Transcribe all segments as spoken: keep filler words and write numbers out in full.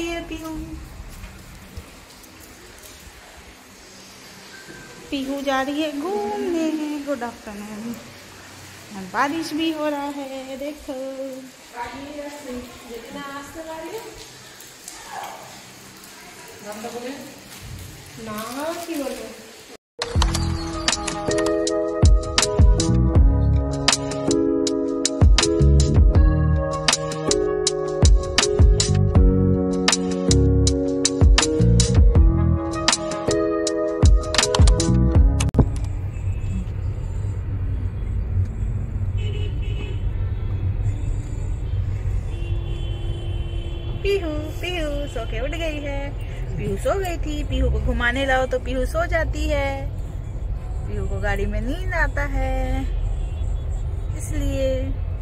रही है पीहू। पीहू जा रही है घूमने। Good afternoon. बारिश भी हो रहा है, देखो। ना की बोलो। पीहू पीहू सो के उठ गई है। पीहू सो गई थी। पीहू को घुमाने लाओ तो पीहू सो जाती है। पीहू को गाड़ी में नींद आता है, इसलिए।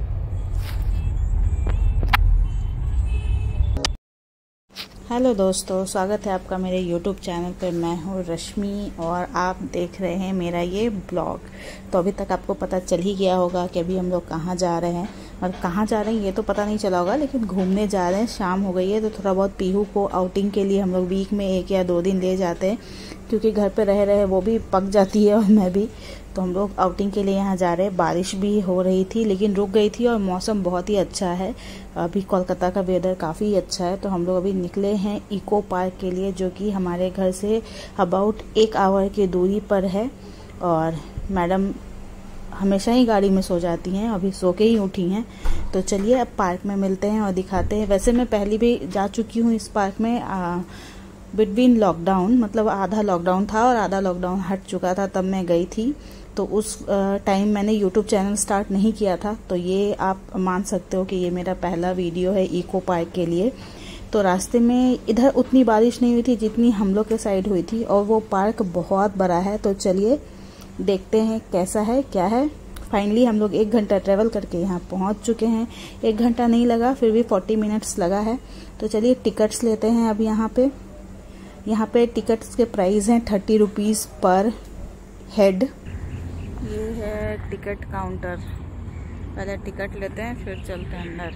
हेलो दोस्तों, स्वागत है आपका मेरे यूट्यूब चैनल पर। मैं हूँ रश्मि और आप देख रहे हैं मेरा ये ब्लॉग। तो अभी तक आपको पता चल ही गया होगा कि अभी हम लोग कहाँ जा रहे हैं, और कहाँ जा रहे हैं ये तो पता नहीं चला होगा, लेकिन घूमने जा रहे हैं। शाम हो गई है तो थोड़ा बहुत पीहू को आउटिंग के लिए हम लोग वीक में एक या दो दिन ले जाते हैं, क्योंकि घर पे रह रहे वो भी पक जाती है और मैं भी। तो हम लोग आउटिंग के लिए यहाँ जा रहे हैं। बारिश भी हो रही थी लेकिन रुक गई थी और मौसम बहुत ही अच्छा है। अभी कोलकाता का वेदर काफ़ी अच्छा है। तो हम लोग अभी निकले हैं इको पार्क के लिए, जो कि हमारे घर से अबाउट एक आवर की दूरी पर है। और मैडम हमेशा ही गाड़ी में सो जाती हैं, अभी सो के ही उठी हैं। तो चलिए अब पार्क में मिलते हैं और दिखाते हैं। वैसे मैं पहले भी जा चुकी हूँ इस पार्क में, बिटवीन लॉकडाउन, मतलब आधा लॉकडाउन था और आधा लॉकडाउन हट चुका था, तब मैं गई थी। तो उस टाइम मैंने यूट्यूब चैनल स्टार्ट नहीं किया था। तो ये आप मान सकते हो कि ये मेरा पहला वीडियो है इको पार्क के लिए। तो रास्ते में इधर उतनी बारिश नहीं हुई थी जितनी हम लोग के साइड हुई थी, और वो पार्क बहुत बड़ा है। तो चलिए देखते हैं कैसा है क्या है। फाइनली हम लोग एक घंटा ट्रेवल करके यहाँ पहुँच चुके हैं। एक घंटा नहीं लगा, फिर भी फोर्टी मिनट्स लगा है। तो चलिए टिकट्स लेते हैं अब यहाँ पे। यहाँ पे टिकट्स के प्राइस हैं थर्टी रुपीज़ पर हेड। ये है टिकट काउंटर। पहले टिकट लेते हैं फिर चलते हैं अंदर।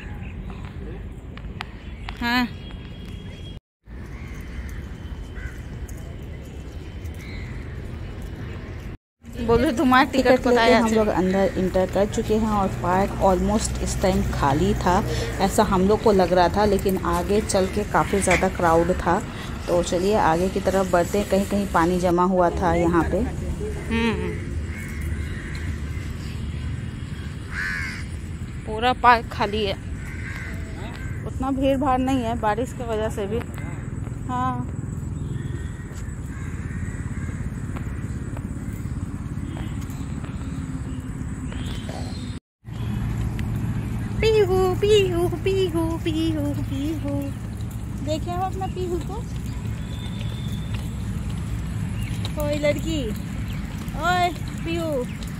हाँ, बोलो तुम्हारा टिकट को लाया। हम लोग अंदर इंटर कर चुके हैं और पार्क ऑलमोस्ट इस टाइम खाली था, ऐसा हम लोग को लग रहा था, लेकिन आगे चल के काफ़ी ज़्यादा क्राउड था। तो चलिए आगे की तरफ बढ़ते हैं। कहीं कहीं पानी जमा हुआ था यहाँ पे। पूरा पार्क खाली है, उतना भीड़ भाड़ नहीं है बारिश की वजह से भी। हाँ, पीहू पीहू पीहू पीहू पीहू। देखे हो अपना पीहू को? ओए लड़की, ओए पीहू,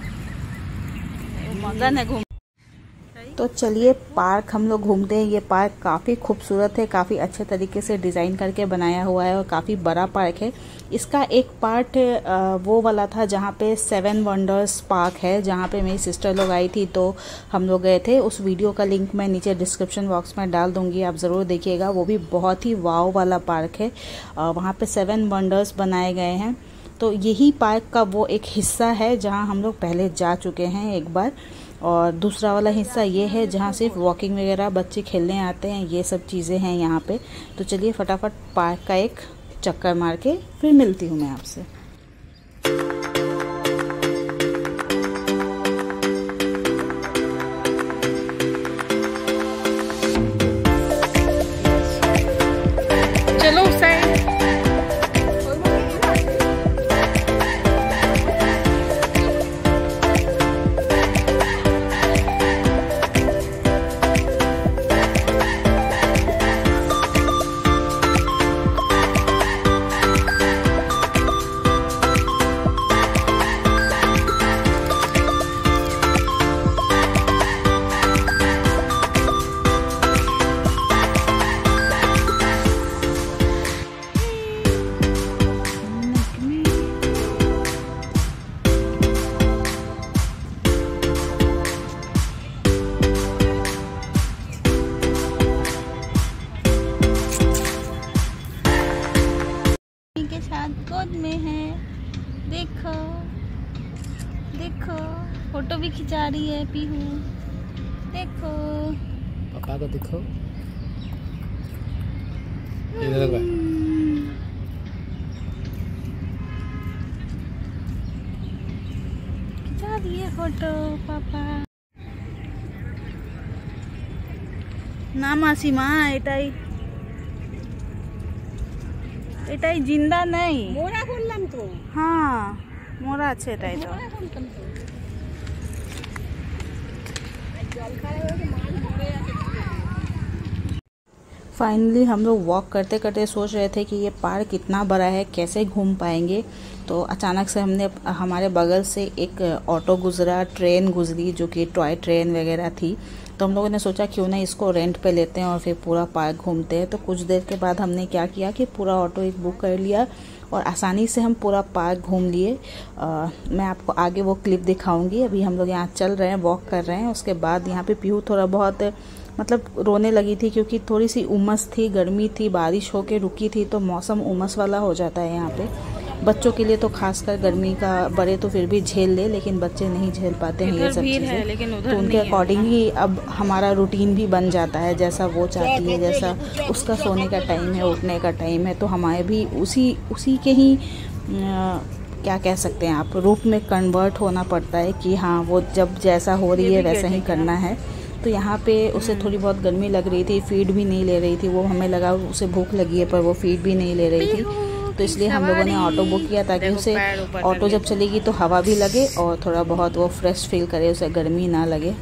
मगन है घूम। तो चलिए पार्क हम लोग घूमते हैं। ये पार्क काफ़ी खूबसूरत है, काफ़ी अच्छे तरीके से डिज़ाइन करके बनाया हुआ है और काफ़ी बड़ा पार्क है। इसका एक पार्ट वो वाला था जहाँ पे सेवन वंडर्स पार्क है, जहाँ पे मेरी सिस्टर लोग आई थी तो हम लोग गए थे। उस वीडियो का लिंक मैं नीचे डिस्क्रिप्शन बॉक्स में डाल दूँगी, आप ज़रूर देखिएगा। वो भी बहुत ही वाव वाला पार्क है। वहाँ पे सेवन वंडर्स बनाए गए हैं। तो यही पार्क का वो एक हिस्सा है जहाँ हम लोग पहले जा चुके हैं एक बार, और दूसरा वाला हिस्सा ये है जहाँ सिर्फ वॉकिंग वगैरह बच्चे खेलने आते हैं, ये सब चीज़ें हैं यहाँ पे। तो चलिए फटाफट पार्क का एक चक्कर मार के फिर मिलती हूँ मैं आपसे। चलो साइड। जा रही है पीहू, देखो पापा को देखो, इधर जा रही है फोटो पापा ना मासी माँ एटाई एटाई जिंदा नहीं मोरा बोललाम तो हाँ मोरा আছে এটাই তো फाइनली हम लोग वॉक करते करते सोच रहे थे कि ये पार्क कितना बड़ा है, कैसे घूम पाएंगे। तो अचानक से हमने हमारे बगल से एक ऑटो गुजरा, ट्रेन गुजरी जो कि टॉय ट्रेन वगैरह थी। तो हम लोगों ने सोचा क्यों ना इसको रेंट पे लेते हैं और फिर पूरा पार्क घूमते हैं। तो कुछ देर के बाद हमने क्या किया कि पूरा ऑटो एक बुक कर लिया और आसानी से हम पूरा पार्क घूम लिए। मैं आपको आगे वो क्लिप दिखाऊंगी। अभी हम लोग यहाँ चल रहे हैं, वॉक कर रहे हैं। उसके बाद यहाँ पे पीहू थोड़ा बहुत मतलब रोने लगी थी क्योंकि थोड़ी सी उमस थी, गर्मी थी, बारिश होके रुकी थी तो मौसम उमस वाला हो जाता है यहाँ पे। बच्चों के लिए तो खासकर गर्मी का, बड़े तो फिर भी झेल ले लेकिन बच्चे नहीं झेल पाते हैं ये सब चीज़ें। लेकिन उधर तो उनके अकॉर्डिंग ही अब हमारा रूटीन भी बन जाता है, जैसा वो चाहती है, जैसा उसका सोने का टाइम है, उठने का टाइम है, तो हमारे भी उसी उसी के ही आ, क्या कह सकते हैं आप, रूप में कन्वर्ट होना पड़ता है कि हाँ वो जब जैसा हो रही है वैसा ही करना है। तो यहाँ पे उसे थोड़ी बहुत गर्मी लग रही थी, फीड भी नहीं ले रही थी। वो हमें लगा उसे भूख लगी है पर वो फीड भी नहीं ले रही थी। तो इसलिए हम लोगों ने ऑटो बुक किया ताकि उसे ऑटो जब चलेगी तो हवा भी लगे और थोड़ा बहुत वो फ्रेश फील करे, उसे गर्मी ना लगे।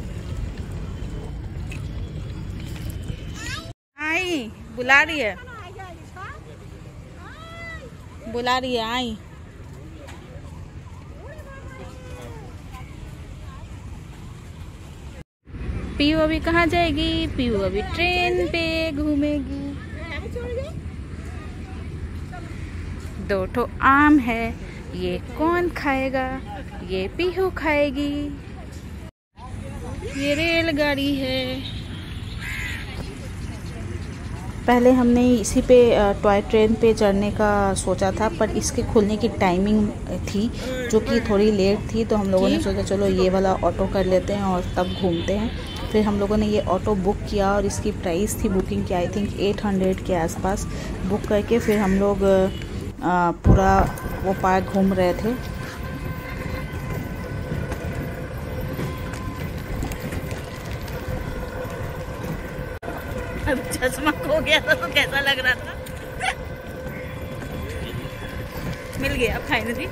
आई बुला रही है, बुला रही है, आई पीहू अभी कहाँ जाएगी? पीहू अभी ट्रेन पे घूमेगी। दो ठो आम है, ये कौन खाएगा? ये पीहू खाएगी। ये रेलगाड़ी है। पहले हमने इसी पे टॉय ट्रेन पे चढ़ने का सोचा था पर इसके खुलने की टाइमिंग थी जो कि थोड़ी लेट थी। तो हम लोगों ने सोचा चलो ये वाला ऑटो कर लेते हैं और तब घूमते हैं। फिर हम लोगों ने ये ऑटो बुक किया और इसकी प्राइस थी बुकिंग की आई थिंक आठ सौ के आसपास। बुक करके फिर हम लोग आ, पूरा वो पार्क घूम रहे थे। अब चश्मा खो गया था तो कैसा लग रहा था? मिल गया फाइनली।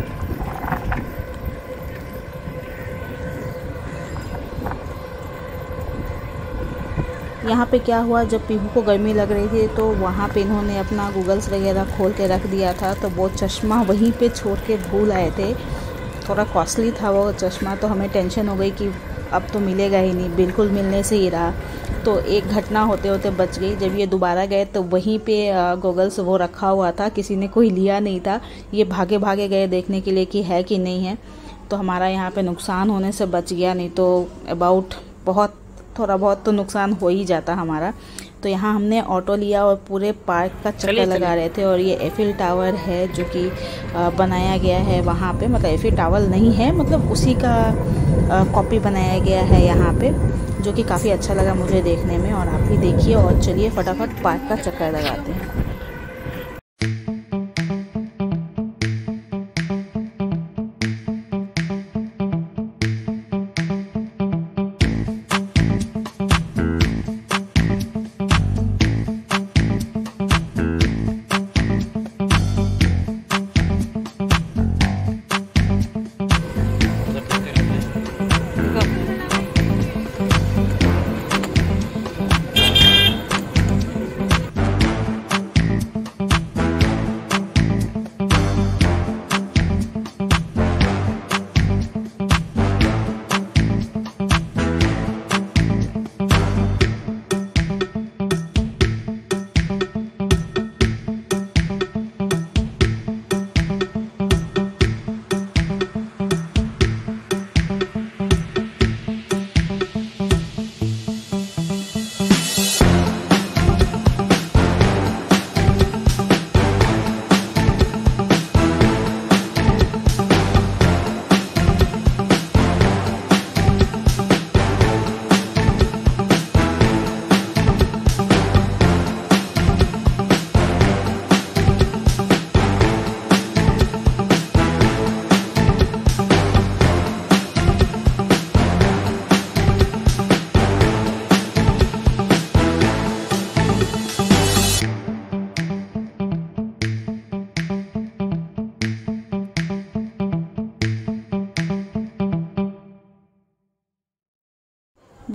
यहाँ पे क्या हुआ, जब पीहू को गर्मी लग रही थी तो वहाँ पे इन्होंने अपना गूगल्स वगैरह खोल के रख दिया था। तो वो चश्मा वहीं पे छोड़ के भूल आए थे। थोड़ा कॉस्टली था वो चश्मा, तो हमें टेंशन हो गई कि अब तो मिलेगा ही नहीं, बिल्कुल मिलने से ही रहा। तो एक घटना होते होते बच गई। जब ये दोबारा गए तो वहीं पे गूगल्स वो रखा हुआ था, किसी ने कोई लिया नहीं था। ये भागे भागे गए देखने के लिए कि है कि नहीं है। तो हमारा यहाँ पे नुकसान होने से बच गया, नहीं तो अबाउट बहुत थोड़ा बहुत तो नुकसान हो ही जाता हमारा। तो यहाँ हमने ऑटो लिया और पूरे पार्क का चक्कर लगा रहे थे। और ये एफिल टावर है जो कि बनाया गया है वहाँ पे, मतलब एफिल टावर नहीं है, मतलब उसी का कॉपी बनाया गया है यहाँ पे, जो कि काफ़ी अच्छा लगा मुझे देखने में। और आप भी देखिए और चलिए फटाफट पार्क का चक्कर लगाते हैं।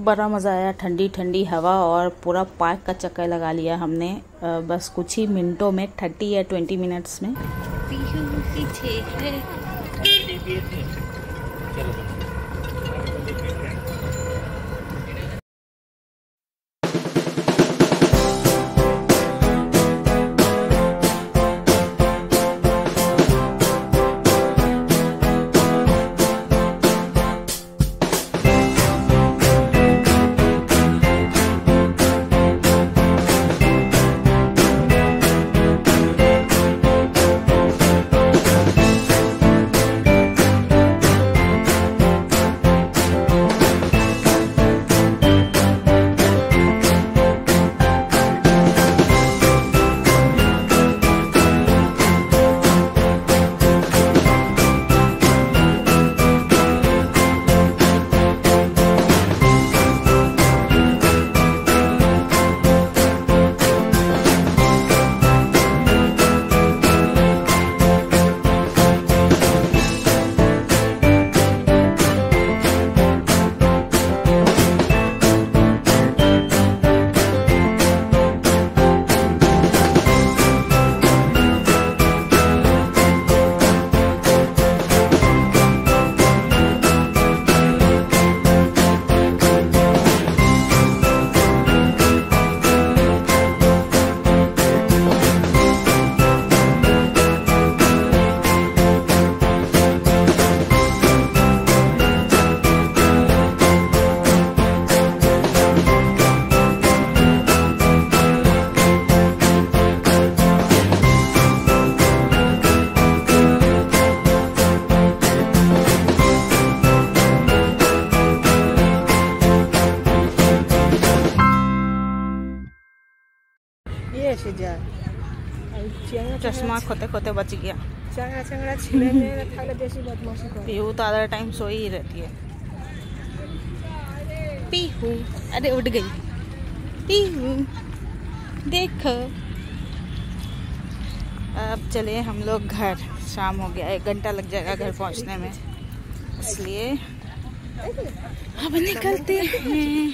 बड़ा मज़ा आया, ठंडी ठंडी हवा और पूरा पार्क का चक्कर लगा लिया हमने बस कुछ ही मिनटों में, थर्टी या ट्वेंटी मिनट्स में। चश्मा खोते खोते बच गया। पीहू तो आधा टाइम सोई ही रहती है। पीहू, अरे उठ गई पीहू, देखो। अब चले हम लोग घर, शाम हो गया, एक घंटा लग जाएगा घर पहुंचने में, इसलिए अब निकलते हैं।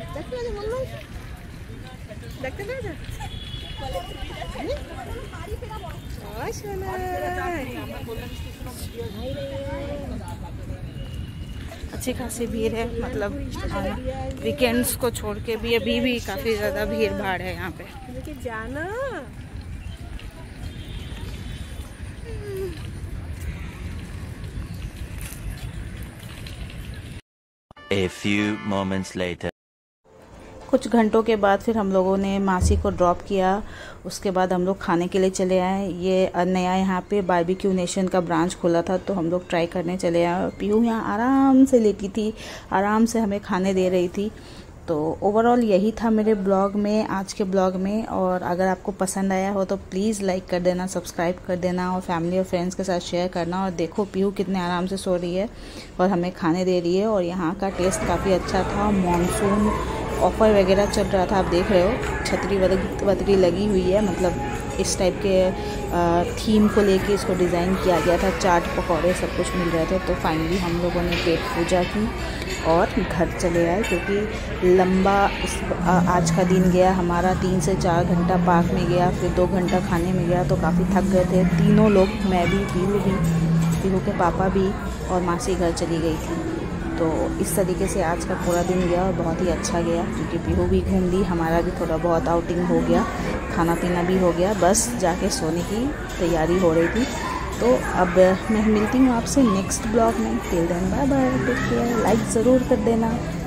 अच्छी खासी भीड़ है, मतलब वीकेंड्स को छोड़ के भी अभी भी काफी ज्यादा भीड़ भाड़ है यहाँ पे। जाना A few moments later. कुछ घंटों के बाद फिर हम लोगों ने मासी को ड्रॉप किया, उसके बाद हम लोग खाने के लिए चले आए। ये नया यहाँ पे बारबेक्यू नेशन का ब्रांच खुला था, तो हम लोग ट्राई करने चले आए। पीहू यहाँ आराम से लेटी थी, आराम से हमें खाने दे रही थी। तो ओवरऑल यही था मेरे ब्लॉग में, आज के ब्लॉग में। और अगर आपको पसंद आया हो तो प्लीज़ लाइक कर देना, सब्सक्राइब कर देना और फैमिली और फ्रेंड्स के साथ शेयर करना। और देखो पीहू कितने आराम से सो रही है और हमें खाने दे रही है। और यहाँ का टेस्ट काफ़ी अच्छा था। मॉनसून ऑफ़र वगैरह चल रहा था, आप देख रहे हो छतरी वतरी लगी हुई है, मतलब इस टाइप के थीम को लेके इसको डिज़ाइन किया गया था। चाट पकौड़े सब कुछ मिल रहे थे। तो फाइनली हम लोगों ने पेट पूजा की और घर चले आए, क्योंकि लंबा इस आज का दिन गया हमारा। तीन से चार घंटा पार्क में गया, फिर दो घंटा खाने में गया, तो काफ़ी थक गए थे तीनों लोग, मैं भी, पीहू भी, पीहू के पापा भी और मासी घर चली गई थी। तो इस तरीके से आज का पूरा दिन गया और बहुत ही अच्छा गया, क्योंकि पीहू भी घूम ली, हमारा भी थोड़ा बहुत आउटिंग हो गया, खाना पीना भी हो गया, बस जाके सोने की तैयारी हो रही थी। तो अब मैं मिलती हूँ आपसे नेक्स्ट ब्लॉग में। Till then bye bye, take care, like ज़रूर कर देना।